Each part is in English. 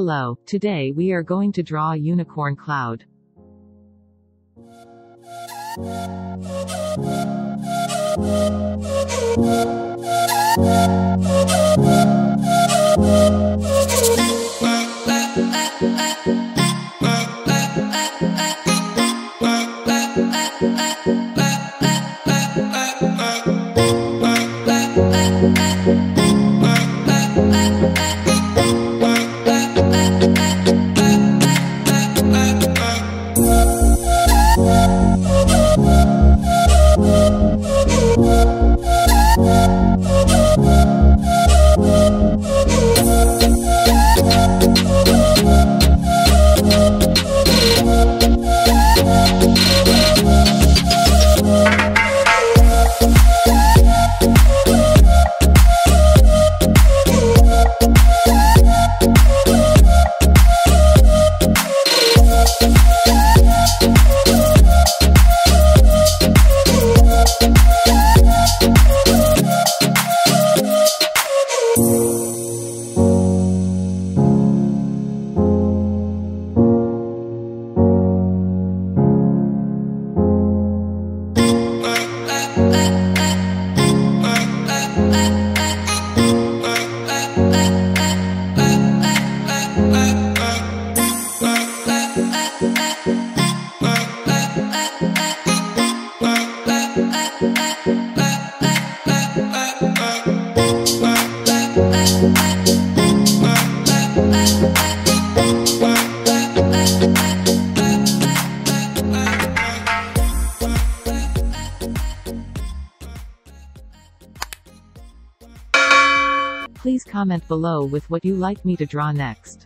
Hello, today we are going to draw a unicorn cloud. Please comment below with what you like me to draw next.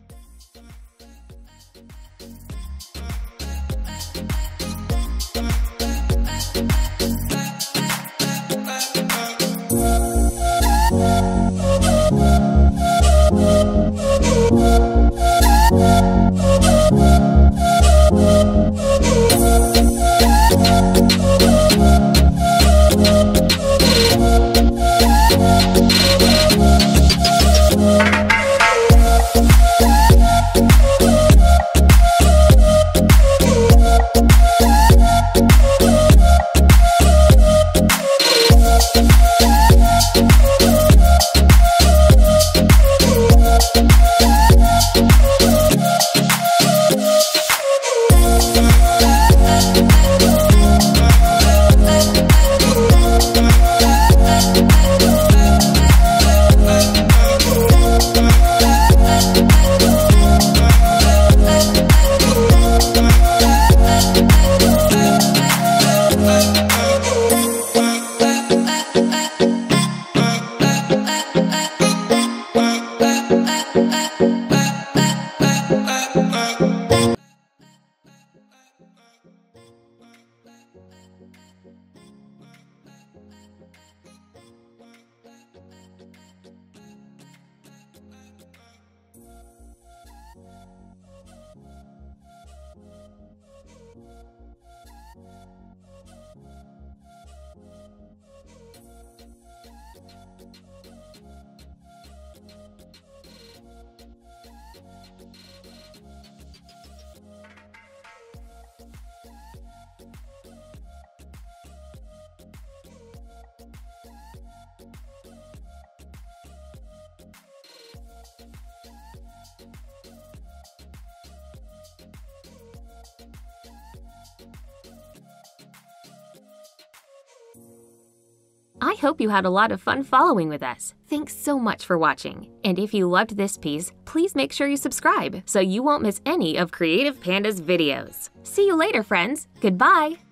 I hope you had a lot of fun following with us. Thanks so much for watching. And if you loved this piece, please make sure you subscribe so you won't miss any of Creative Panda's videos. See you later, friends. Goodbye!